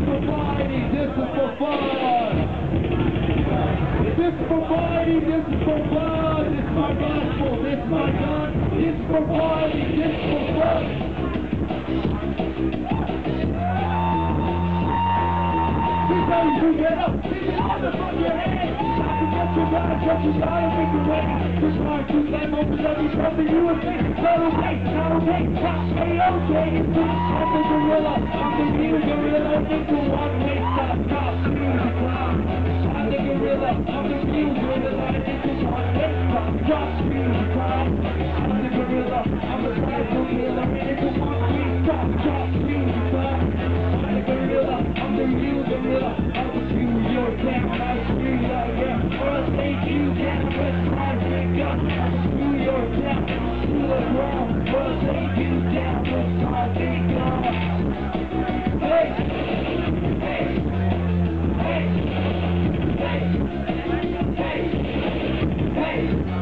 for fighting, this is for fun. This is for fighting, this is for fun. This is my gospel, this is my gun. This is for fighting, this is for fun. You get up, keep it on the front of your head. Not to get your body, get your body, make it wet. Just trying to let open every something you would think. Not okay, not okay, not okay. I'm the gorilla, I'm the real gorilla. Into one-way stop, stop, through the cloud. I'm the gorilla, I'm the real gorilla. Into one-way stop, drop through the cloud. I'm the gorilla, I'm the radical killer. Into one-way stop, drop through the cloud. I'm the gorilla, I'm the real gorilla. I'll screw your town, I'll screw your town, or I'll take you down with my finger. I'll screw your town to the ground, or I'll take you down with my finger. Hey, hey, hey, hey, hey, hey,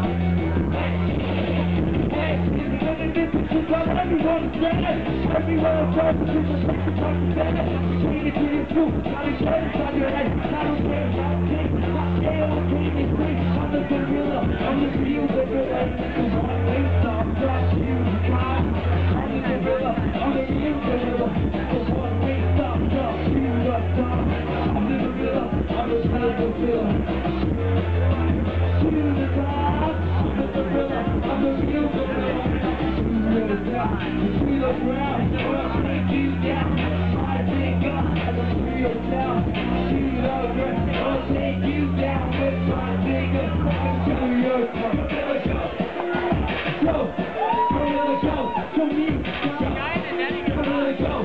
hey, everyone said, everyone tried to do the things to try to say it. Between it to your truth, not a shade inside your head. Not okay, not okay, not okay, it's free. I'm the gorilla, I'm the real gorilla. The one-way stop, drop you the cloud. I'm the gorilla, I'm the real gorilla. The one-way stop, drop you the top. I'm the gorilla, I'm the real gorilla. To the top, I'm the gorilla, I'm the real gorilla. To the ground, or I'll take you down. My finger, I'll free you down. To the ground, or I'll take you down with my finger. To your top, go, go, gorilla, go, show me, gorilla, go,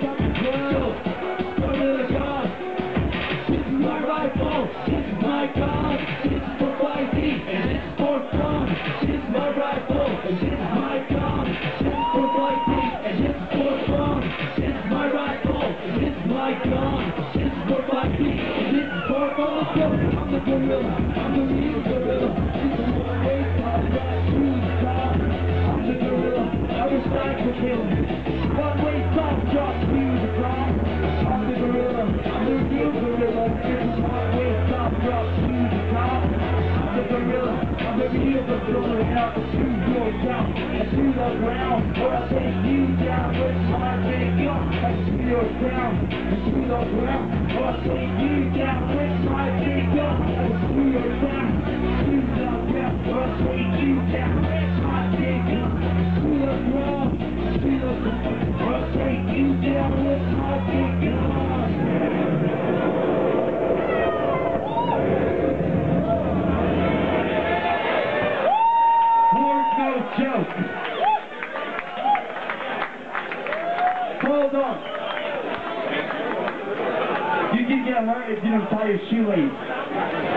gorilla, go. This is my rifle, this is my gun, this is for fighting, and this is for fun. This is my rifle, and this is my gun. For fighting, and this is for fun. This is my rifle, and this is my gun. This is for fighting, and this is for fun. I'm the gorilla, I'm the real gorilla. This is my way, I'm not through the top. I'm the gorilla, I'm the psycho killer. One way stop, drop through the top. I'm the gorilla, I'm the real gorilla. This is my way stop, drop through the top. I'm the gorilla, I'm the real gorilla. Out to your town, and to the ground, or I'll take you down with my finger. And to your town, and to the ground, or I'll take you down with my finger. And to your town, to the ground, or I'll take you down with my finger. To the ground, to the ground, or I'll take you down with my finger. Joke. Hold on. You can get hurt if you don't tie your shoelace.